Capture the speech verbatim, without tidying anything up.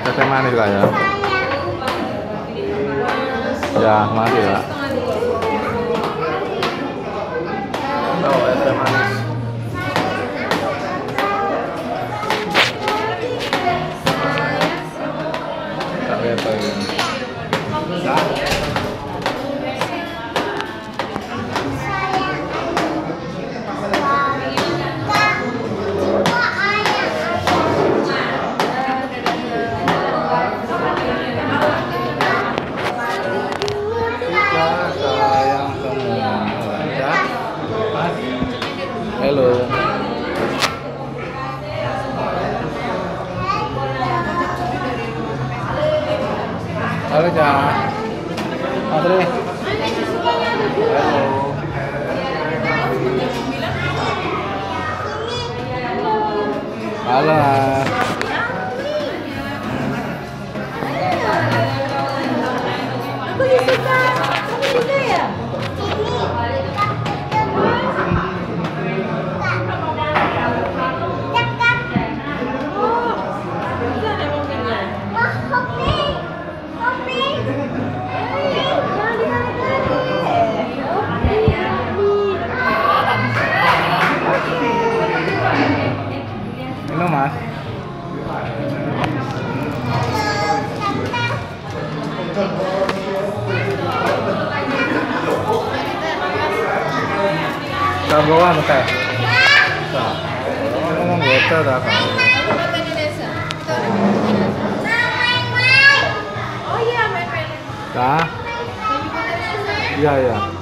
Es teh manis kak ya. Ya, makasih ya. Oh, es teh manis. Tak lihat lagi. Halo. Halo, Cak. Patri. Halo. Halo. Aku juga. Kamu juga ya? Minum, Mas. Kita bawa teh. Ngomong bocor dah kamu. Oh iya, main-main. Dah. Iya, iya.